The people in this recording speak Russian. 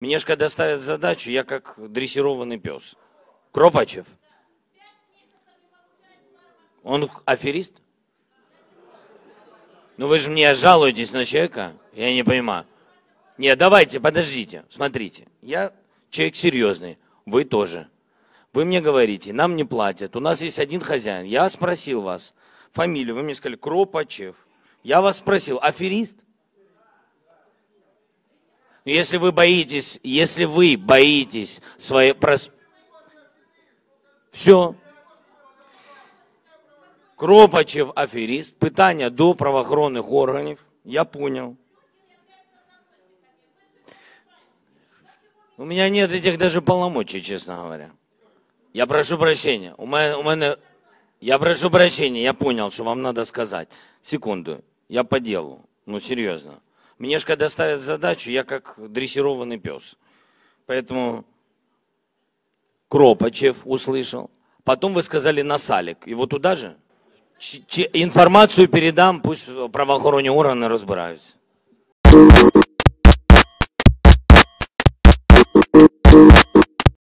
Мне ж когда ставят задачу, я как дрессированный пес. Кропачев. Он аферист? Ну вы же мне жалуетесь на человека? Я не понимаю. Нет, давайте, подождите, смотрите. Я человек серьезный, вы тоже. Вы мне говорите, нам не платят, у нас есть один хозяин. Я спросил вас фамилию, вы мне сказали Кропачев. Я вас спросил, аферист? Если вы боитесь своей... Все. Кропачев аферист, питання до правоохоронних органів. Я понял. У меня нет этих даже полномочий, честно говоря. Я прошу прощения. Я прошу прощения, я понял, что вам надо сказать. Секунду, я по делу. Ну, серьезно. Мне же когда ставят задачу, я как дрессированный пес. Поэтому Кропачев услышал. Потом вы сказали Насалик. Его туда же? Информацию передам, пусть правоохоронные органы разбираются.